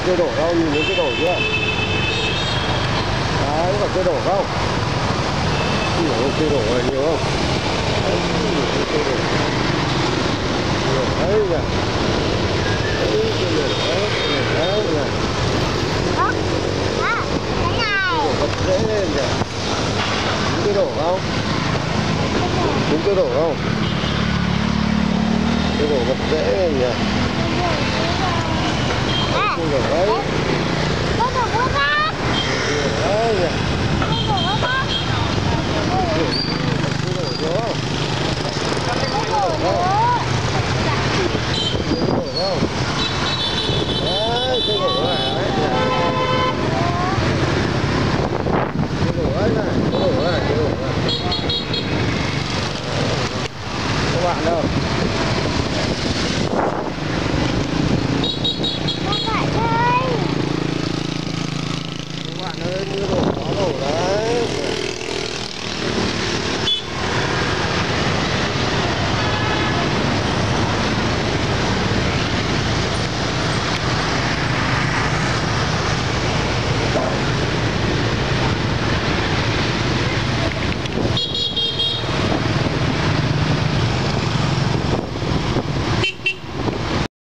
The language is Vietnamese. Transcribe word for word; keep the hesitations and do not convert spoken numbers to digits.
cây đổ đâu, nhìn thấy cây đổ chưa? Đấy, có phải cây đổ không? Nhiều cây đổ này nhiều không? Đấy, nhiều cây đổ. Nhiều đấy nhỉ. Đấy, cây đổ đấy, đấy nhỉ. Ơ, à, cái này. Đổ vật dễ lên nhỉ. Đúng cây đổ không? Đúng cây đổ không? Cây đổ vật dễ lên nhỉ. Cây đổ đấy. Có đổ bớt á. Đấy nhỉ. Có đổ bớt á.